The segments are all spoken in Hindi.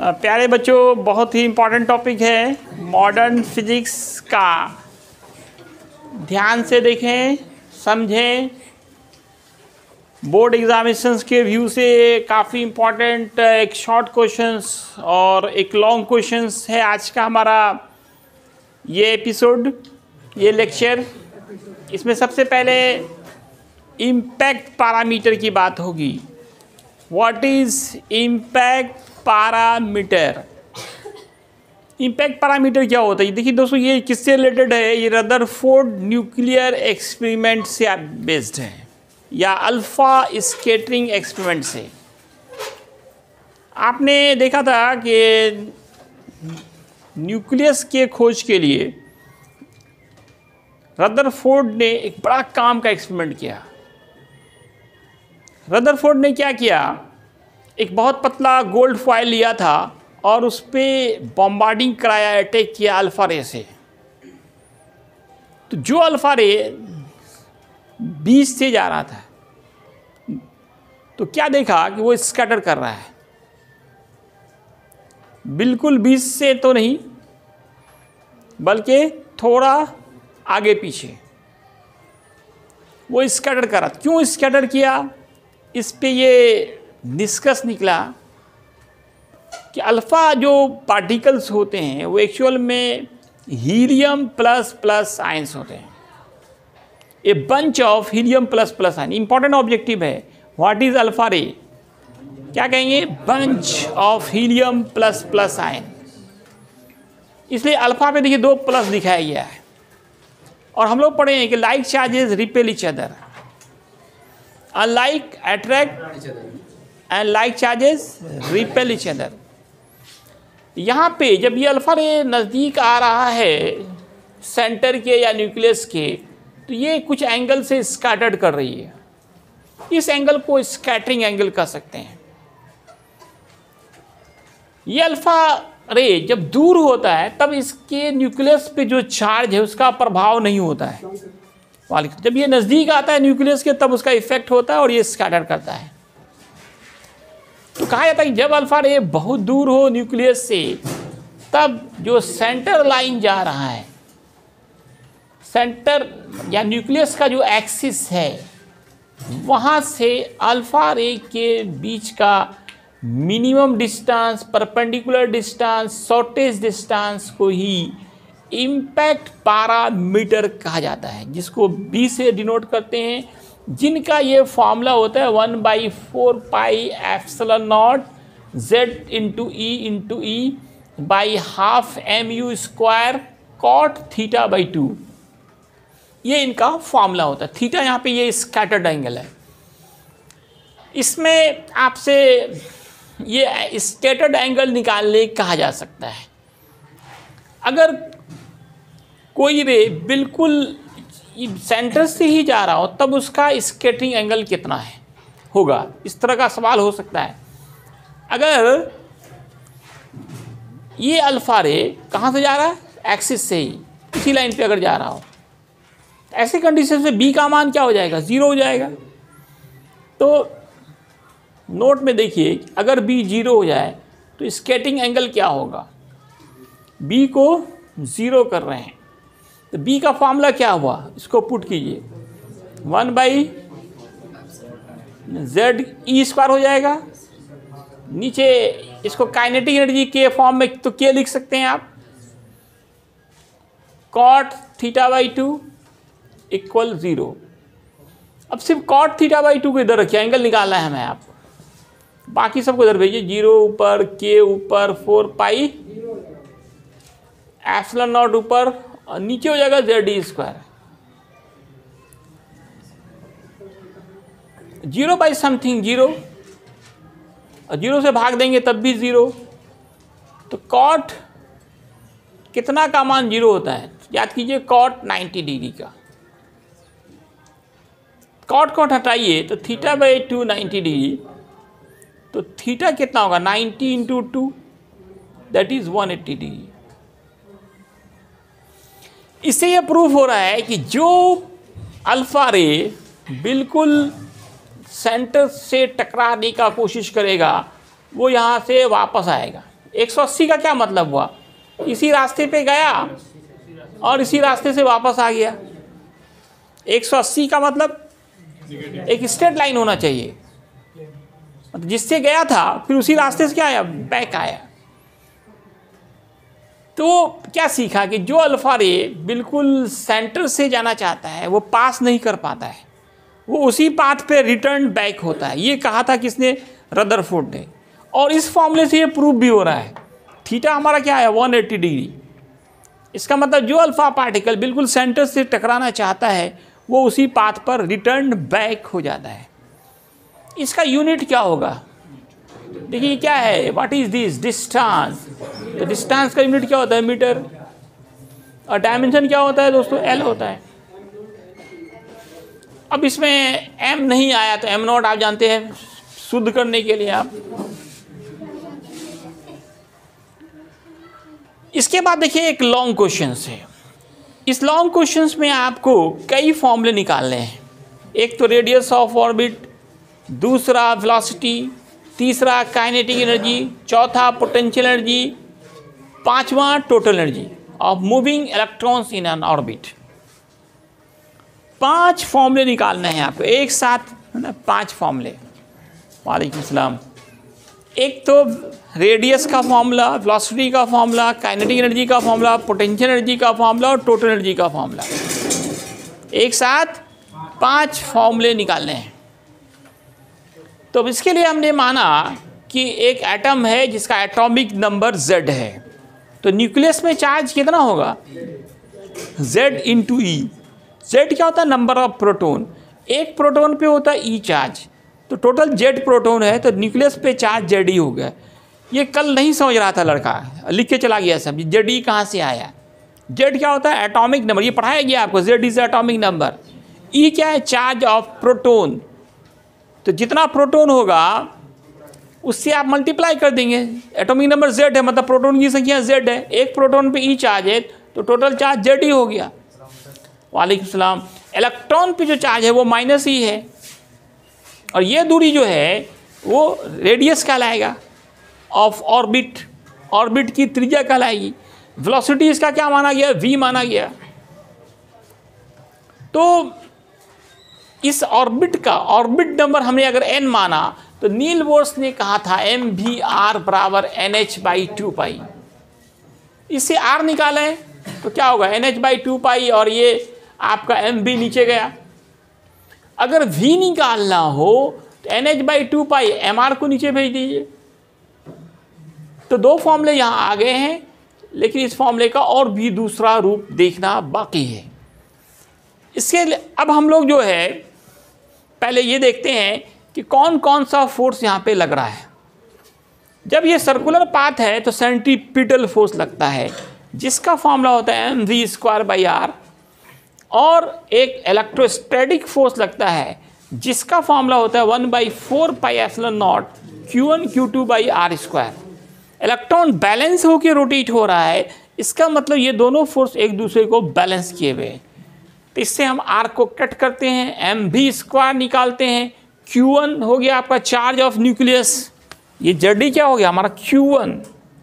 प्यारे बच्चों, बहुत ही इम्पोर्टेंट टॉपिक है मॉडर्न फिजिक्स का। ध्यान से देखें, समझें। बोर्ड एग्जामिनेशंस के व्यू से काफ़ी इम्पोर्टेंट एक शॉर्ट क्वेश्चंस और एक लॉन्ग क्वेश्चंस है आज का हमारा ये एपिसोड, ये लेक्चर। इसमें सबसे पहले इम्पैक्ट पैरामीटर की बात होगी। What is impact parameter? Impact parameter क्या होता है? देखिए दोस्तों, ये किससे रिलेटेड है? ये रदरफोर्ड न्यूक्लियर एक्सपेरिमेंट से बेस्ड है या अल्फा स्कैटरिंग एक्सपेरिमेंट से। आपने देखा था कि न्यूक्लियस के खोज के लिए रदरफोर्ड ने एक बड़ा काम का एक्सपेरिमेंट किया। रदरफोर्ड ने क्या किया, एक बहुत पतला गोल्ड फॉयल लिया था और उस पर बॉम्बार्डिंग कराया, अटैक किया अल्फा रे से। तो जो अल्फा रे 20 से जा रहा था, तो क्या देखा कि वो स्कैटर कर रहा है। बिल्कुल 20 से तो नहीं, बल्कि थोड़ा आगे पीछे वो स्कैटर कर रहा। क्यों स्कैटर किया? इस पे ये निष्कर्ष निकला कि अल्फ़ा जो पार्टिकल्स होते हैं वो एक्चुअल में हीलियम प्लस प्लस आयंस होते हैं। A bunch of helium plus plus ion. Important objective है। What is alpha ray? क्या कहेंगे? Bunch of helium plus plus ion. इसलिए अल्फा पे देखिए 2 प्लस दिखाया गया है। और हम लोग पढ़े हैं कि like charges repel each other, unlike attract and like charges repel each other. यहाँ पे जब ये अल्फा रे नज़दीक आ रहा है सेंटर के या न्यूक्लियस के, तो ये कुछ एंगल से स्कैटर्ड कर रही है। इस एंगल को स्कैटरिंग एंगल कह सकते हैं। ये अल्फा रे जब दूर होता है तब इसके न्यूक्लियस पे जो चार्ज है उसका प्रभाव नहीं होता है। जब ये नज़दीक आता है न्यूक्लियस के तब उसका इफेक्ट होता है और ये स्कैटर करता है। तो कहा जाता है कि जब अल्फा रे बहुत दूर हो न्यूक्लियस से, तब जो सेंटर लाइन जा रहा है, सेंटर या न्यूक्लियस का जो एक्सिस है, वहाँ से अल्फा रे के बीच का minimum distance, perpendicular distance, shortest distance को ही इम्पैक्ट पैरामीटर कहा जाता है, जिसको बी से डिनोट करते हैं, जिनका ये फॉर्मूला होता है 1/4 pi epsilon naught Z into e by half mu square cot theta by 2। ये इनका फॉर्मूला होता है। थीटा यहाँ पे ये स्कैटर्ड एंगल है। इसमें आपसे ये स्कैटर्ड एंगल निकालने कहा जा सकता है। अगर कोई रे बिल्कुल सेंटर से ही जा रहा हो तब उसका स्कैटरिंग एंगल कितना है होगा, इस तरह का सवाल हो सकता है। अगर ये अल्फा रे कहाँ से जा रहा है? एक्सिस से ही, इसी लाइन पे अगर जा रहा हो, ऐसे कंडीशन में बी का मान क्या हो जाएगा? 0 हो जाएगा। तो नोट में देखिए, अगर बी 0 हो जाए तो स्कैटरिंग एंगल क्या होगा? बी को 0 कर रहे हैं तो बी का फॉर्मूला क्या हुआ? इसको पुट कीजिए, 1/z² हो जाएगा। नीचे इसको काइनेटिक एनर्जी के फॉर्म में तो क्या लिख सकते हैं आप? Cot theta by 2 equal 0। अब सिर्फ कॉट थीटा बाई 2 को इधर रखिए, एंगल निकालना है हमें। आप बाकी सबको इधर भेजिए, 0 ऊपर, के ऊपर, 4 पाई एप्सिलॉन नॉट ऊपर, और नीचे हो जाएगा z² 0 बाई समथिंग 0, और 0 से भाग देंगे तब भी 0। तो कॉट कितना का मान 0 होता है? याद कीजिए, कॉट 90 डिग्री का। कॉट हटाइए तो थीटा बाई 2 90 डिग्री, तो थीटा कितना होगा? 90 इंटू 2, दैट इज 180 डिग्री। इससे यह प्रूफ हो रहा है कि जो अल्फा रे बिल्कुल सेंटर से टकराने का कोशिश करेगा वो यहाँ से वापस आएगा, 180 का क्या मतलब हुआ, इसी रास्ते पे गया और इसी रास्ते से वापस आ गया। 180 का मतलब एक स्ट्रेट लाइन होना चाहिए, मतलब जिससे गया था फिर उसी रास्ते से क्या आया, बैक आया। तो क्या सीखा कि जो अल्फा रे बिल्कुल सेंटर से जाना चाहता है वो पास नहीं कर पाता है, वो उसी पाथ पे रिटर्न बैक होता है। ये कहा था किसने, रदरफोर्ड ने। और इस फॉर्मूले से ये प्रूव भी हो रहा है। थीटा हमारा क्या है, 180 डिग्री। इसका मतलब जो अल्फा पार्टिकल बिल्कुल सेंटर से टकराना चाहता है वो उसी पाथ पर रिटर्न बैक हो जाता है। इसका यूनिट क्या होगा, देखिए क्या है, व्हाट इज दिस, डिस्टेंस। तो डिस्टेंस का यूनिट क्या होता है, मीटर। और डायमेंशन क्या होता है दोस्तों, एल होता है। अब इसमें एम नहीं आया तो एम नॉट आप जानते हैं, शुद्ध करने के लिए आप। इसके बाद देखिए एक लॉन्ग क्वेश्चन है। इस लॉन्ग क्वेश्चन में आपको कई फॉर्मूले निकालने हैं। एक तो रेडियस ऑफ ऑर्बिट, दूसरा वेलोसिटी, तीसरा काइनेटिक एनर्जी, चौथा पोटेंशियल एनर्जी, पांचवा total energy of moving electrons in n orbit. 5 फॉर्मूले निकालने हैं आपको एक साथ, है ना, 5 फॉर्मूले। वालेकुम सलाम। एक तो रेडियस का फॉर्मूला, वेलोसिटी का फॉर्मूला, काइनेटिक एनर्जी का फॉर्मूला, पोटेंशियल एनर्जी का फॉर्मूला और टोटल एनर्जी का फॉर्मूला। एक साथ 5 फॉर्मूले निकालने हैं। तो अब इसके लिए हमने माना कि एक एटम है जिसका एटॉमिक नंबर Z है, तो न्यूक्लियस में चार्ज कितना होगा, Z इंटू ई। Z क्या होता है, नंबर ऑफ प्रोटॉन। एक प्रोटॉन पे होता है E चार्ज, तो टोटल Z प्रोटॉन है, तो न्यूक्लियस पे चार्ज Ze हो गया। ये कल नहीं समझ रहा था लड़का, लिख के चला गया सब, Ze कहाँ से आया। Z क्या होता है, एटॉमिक नंबर, ये पढ़ाया गया आपको, Z is atomic number. E क्या है, चार्ज ऑफ प्रोटॉन। तो जितना प्रोटॉन होगा उससे आप मल्टीप्लाई कर देंगे। एटॉमिक नंबर Z है, मतलब प्रोटॉन की संख्या Z है। एक प्रोटॉन पे E चार्ज है तो टोटल चार्ज Ze हो गया। वालेकुम सलाम। इलेक्ट्रॉन पे जो चार्ज है वो -E है, और ये दूरी जो है वो रेडियस कहलाएगा ऑफ ऑर्बिट, ऑर्बिट की त्रिज्या कहलाएगी। वेलोसिटी इसका क्या माना गया, v माना गया। तो इस ऑर्बिट का ऑर्बिट नंबर हमने अगर n माना तो नील बोर्स ने कहा था mvr बराबर nh/2π। इससे r निकालें तो क्या होगा, nh/2π, और ये आपका mv नीचे गया। अगर v निकालना हो तो nh/2π, mr को नीचे भेज दीजिए। तो 2 फॉर्मूले यहाँ आ गए हैं, लेकिन इस फॉर्मूले का और भी दूसरा रूप देखना बाकी है। इसके अब हम लोग जो है पहले ये देखते हैं कि कौन कौन सा फोर्स यहाँ पे लग रहा है। जब ये सर्कुलर पाथ है तो सेंट्रीपिटल फोर्स लगता है, जिसका फॉर्मूला होता है mv²/r, और एक इलेक्ट्रोस्टैटिक फोर्स लगता है जिसका फॉर्मूला होता है 1/4πε0 q1 q2/r²। इलेक्ट्रॉन बैलेंस होकर रोटेट हो रहा है, इसका मतलब ये दोनों फोर्स एक दूसरे को बैलेंस किए हुए हैं। तो इससे हम r को कट करते हैं, mv² निकालते हैं। q1 हो गया आपका चार्ज ऑफ न्यूक्लियस, ये Ze क्या हो गया हमारा q1।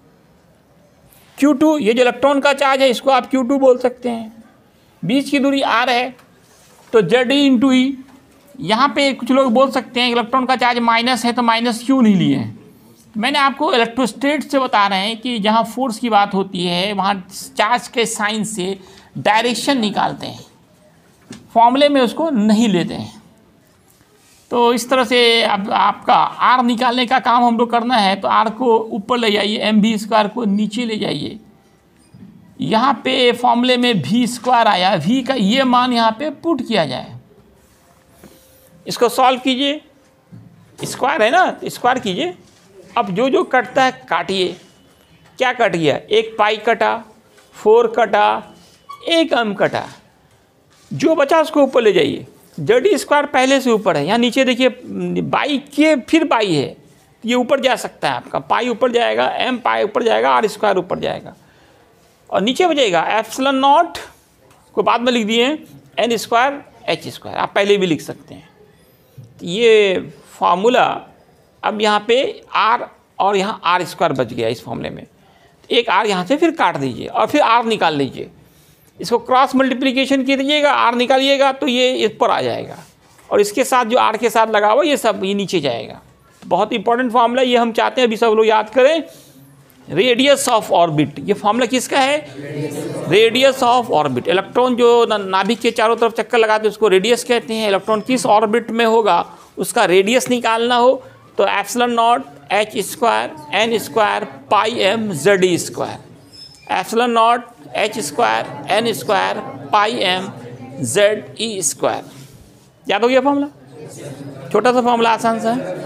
q2 ये जो इलेक्ट्रॉन का चार्ज है इसको आप q2 बोल सकते हैं। बीच की दूरी r है तो Ze इंटू ई। यहाँ पे कुछ लोग बोल सकते हैं इलेक्ट्रॉन का चार्ज माइनस है तो माइनस क्यों नहीं लिए हैं। मैंने आपको इलेक्ट्रोस्टैट से बता रहे हैं कि जहाँ फोर्स की बात होती है वहाँ चार्ज के साइन से डायरेक्शन निकालते हैं, फॉर्मूले में उसको नहीं लेते हैं। तो इस तरह से अब आपका r निकालने का काम हम लोग करना है, तो r को ऊपर ले जाइए, mv² को नीचे ले जाइए। यहाँ पे फॉर्मूले में v² आया, v का ये मान यहाँ पे पुट किया जाए। इसको सॉल्व कीजिए, स्क्वायर है ना, स्क्वायर कीजिए। अब जो जो कटता है काटिए। क्या कट गया, एक पाई कटा, 4 कटा, एक m कटा, जो बचा उसको ऊपर ले जाइए। Ze² पहले से ऊपर है, यहाँ नीचे देखिए बाई के फिर बाई है, ये ऊपर जा सकता है आपका, पाई ऊपर जाएगा, m पाई ऊपर जाएगा, r² ऊपर जाएगा, और नीचे बचेगा ε0 को बाद में लिख दिए n² h², आप पहले भी लिख सकते हैं। ये फार्मूला अब यहाँ पे r और यहाँ आर स्क्वायर बच गया इस फॉर्मूले में। एक आर यहाँ से फिर काट दीजिए और फिर आर निकाल लीजिए, इसको क्रॉस मल्टीप्लिकेशन कीजिएगा, आर निकालिएगा तो ये इस पर आ जाएगा, और इसके साथ जो आर के साथ लगा हुआ ये सब ये नीचे जाएगा। बहुत इंपॉर्टेंट फॉर्मूला ये, हम चाहते हैं अभी सब लोग याद करें। रेडियस ऑफ ऑर्बिट, ये फॉर्मूला किसका है? Radius of orbit. इलेक्ट्रॉन जो नाभिक के चारों तरफ चक्कर लगाते हैं उसको रेडियस कहते हैं। इलेक्ट्रॉन किस ऑर्बिट में होगा उसका रेडियस निकालना हो तो epsilon naught H square n square pi m Z e square, epsilon naught H square n square pi m Z e square. याद हो गया फॉर्मूला? छोटा सा फॉर्मूला, आसान सा है।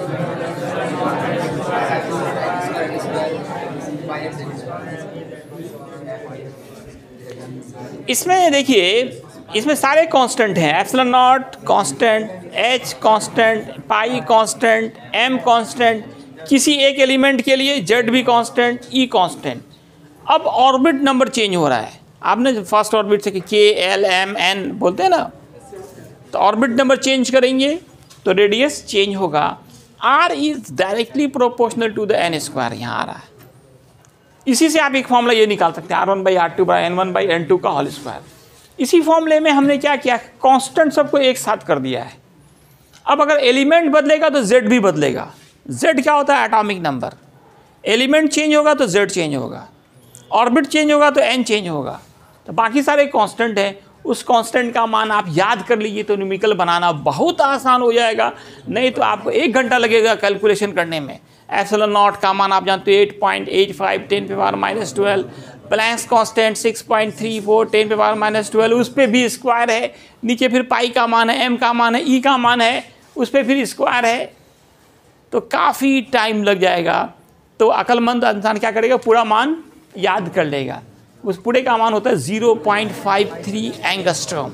इसमें देखिए, इसमें सारे कांस्टेंट हैं। Epsilon naught constant, H constant, pi constant, m constant, किसी एक एलिमेंट के लिए जेड भी कांस्टेंट, ई कांस्टेंट। अब ऑर्बिट नंबर चेंज हो रहा है। आपने फर्स्ट ऑर्बिट से के एल एम एन बोलते हैं ना, तो ऑर्बिट नंबर चेंज करेंगे तो रेडियस चेंज होगा। R is directly proportional to the n square, यहाँ आ रहा है। इसी से आप एक फॉर्मूला ये निकाल सकते हैं, R1/R2/N1/N2 का होल स्क्वायर। इसी फॉर्मूले में हमने क्या किया, कांस्टेंट सबको एक साथ कर दिया है। अब अगर एलिमेंट बदलेगा तो जेड भी बदलेगा। जेड क्या होता है? Atomic number. एलिमेंट चेंज होगा तो जेड चेंज होगा, ऑर्बिट चेंज होगा तो एन चेंज होगा। तो बाकी सारे कांस्टेंट हैं, उस कांस्टेंट का मान आप याद कर लीजिए तो न्यूमेरिकल बनाना बहुत आसान हो जाएगा। नहीं तो आपको 1 घंटा लगेगा कैलकुलेशन करने में। एप्सिलॉन नॉट का मान आप जानते हो 8.85 10⁻⁻12, प्लैंक्स कांस्टेंट 6.34 10⁻⁻12, उस पर भी स्क्वायर है। नीचे फिर पाई का मान है, एम का मान है, ई का मान है, उस पर फिर स्क्वायर है। तो काफ़ी टाइम लग जाएगा। तो अक्लमंद इंसान क्या करेगा, पूरा मान याद कर लेगा। उस पूरे का मान होता है 0.53 एंगस्ट्रॉम,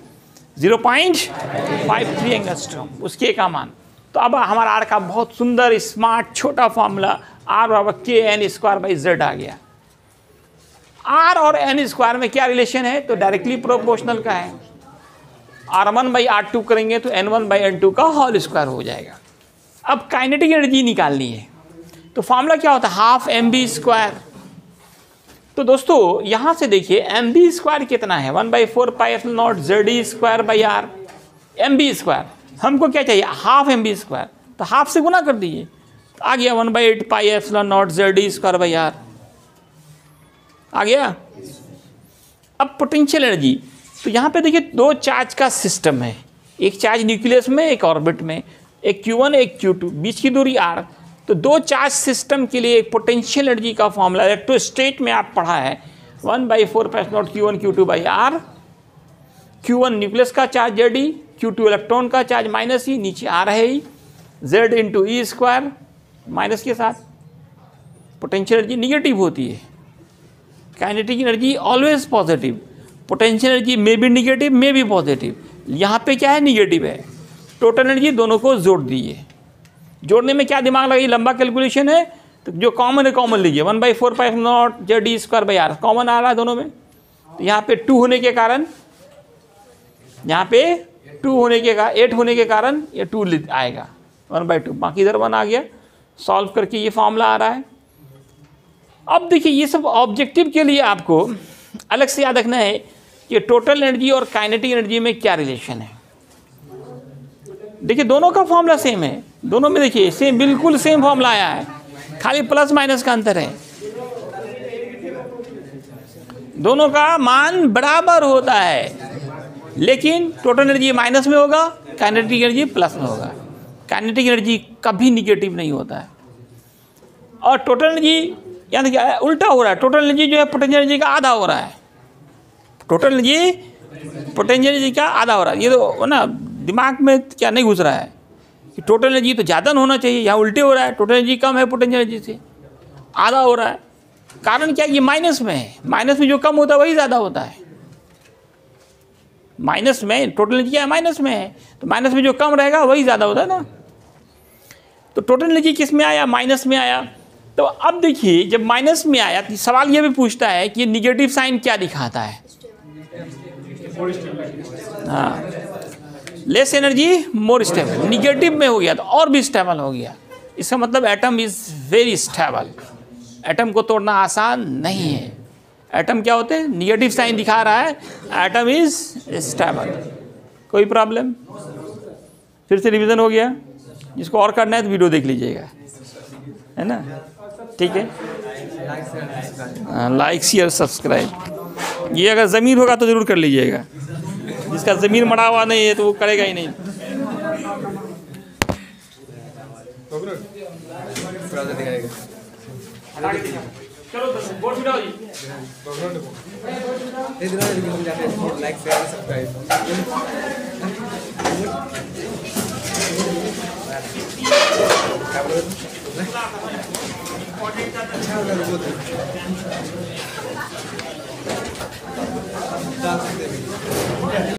0.53 एंगस्ट्रॉम उसके का मान। तो अब हमारा आर का बहुत सुंदर स्मार्ट छोटा फॉर्मूला R/K⁻² आ गया। आर और एन स्क्वायर में क्या रिलेशन है? तो डायरेक्टली प्रोपोर्शनल का है। R1/R2 करेंगे तो N1/N2 का होल स्क्वायर हो जाएगा। अब काइनेटिक एनर्जी निकालनी है तो फॉर्मूला क्या होता है? Half mv²। तो दोस्तों यहाँ से देखिए mv² कितना है? 1/4πε0 ZE²/R mv²। हमको क्या चाहिए? Half mv²। तो हाफ से गुना कर दीजिए तो आ गया 1/8πε0 ZE²/R आ गया। अब पोटेंशियल एनर्जी, तो यहाँ पे देखिए 2 चार्ज का सिस्टम है, एक चार्ज न्यूक्लियस में एक ऑर्बिट में, एक Q1 एक Q2, बीच की दूरी R। तो 2 चार्ज सिस्टम के लिए एक पोटेंशियल एनर्जी का फॉर्मूला इलेक्ट्रोस्टेट में आप पढ़ा है 1/4πε0 Q1 Q2/R। Q1 न्यूक्लियस का चार्ज ZE, Q2 इलेक्ट्रॉन का चार्ज -E, नीचे आ रहे ही Z × E² माइनस के साथ। पोटेंशियल एनर्जी निगेटिव होती है, kinetic energy always positive. Potential energy में भी निगेटिव में भी पॉजिटिव, यहाँ पे क्या है? निगेटिव है। टोटल एनर्जी दोनों को जोड़ दीजिए। जोड़ने में क्या दिमाग लगाइए, लंबा कैलकुलेशन है तो जो कॉमन है कॉमन लीजिए। 1/4πε0 ZE²/R कॉमन आ रहा है दोनों में। तो यहाँ पे 2 होने के कारण, यहाँ पे 2 होने के कारण 8 होने के कारण ये 2 आएगा 1/2, बाकी इधर 1 आ गया। सॉल्व करके ये फॉर्मूला आ रहा है। अब देखिए ये सब ऑब्जेक्टिव के लिए आपको अलग से याद रखना है कि टोटल एनर्जी और काइनेटिक एनर्जी में क्या रिलेशन है। देखिए दोनों का फॉर्मूला सेम है, दोनों में देखिए सेम, बिल्कुल सेम फॉर्मूला आया है, खाली प्लस माइनस का अंतर है। दोनों का मान बराबर होता है, लेकिन टोटल एनर्जी माइनस में होगा, काइनेटिक एनर्जी प्लस में होगा। काइनेटिक एनर्जी कभी निगेटिव नहीं होता है। और टोटल एनर्जी यानी क्या है? उल्टा हो रहा है। टोटल एनर्जी जो है पोटेंशियल एनर्जी का आधा हो रहा है। टोटल एनर्जी पोटेंशियल एनर्जी का आधा हो रहा है। ये तो ना दिमाग में क्या नहीं घुस रहा है कि टोटल एनर्जी तो ज़्यादा होना चाहिए, यहाँ उल्टे हो रहा है। टोटल एनर्जी कम है पोटेंशियल एनर्जी से, आधा हो रहा है। कारण क्या? ये माइनस में है। माइनस में जो कम होता है वही ज़्यादा होता है। माइनस में टोटल एनर्जी क्या है? माइनस में है, तो माइनस में जो कम रहेगा वही ज़्यादा होता है ना। तो टोटल एनर्जी किस में आया? माइनस में आया। तो अब देखिए जब माइनस में आया तो सवाल ये भी पूछता है कि निगेटिव साइन क्या दिखाता है? हाँ, less energy more stable. Negative में हो गया तो और भी स्टेबल हो गया। इसका मतलब atom is very stable. Atom को तोड़ना आसान नहीं है। एटम क्या होते हैं? निगेटिव साइन दिखा रहा है, एटम इज स्टेबल। कोई प्रॉब्लम? फिर से रिवीजन हो गया। जिसको और करना है तो वीडियो देख लीजिएगा, है ना? ठीक है, लाइक शेयर सब्सक्राइब। ये अगर ज़मीन होगा तो ज़रूर कर लीजिएगा। जिसका ज़मीन मड़ा हुआ नहीं है तो वो करेगा ही नहीं। चलो बोर्ड मिटाओ जी। Like share subscribe. अच्छा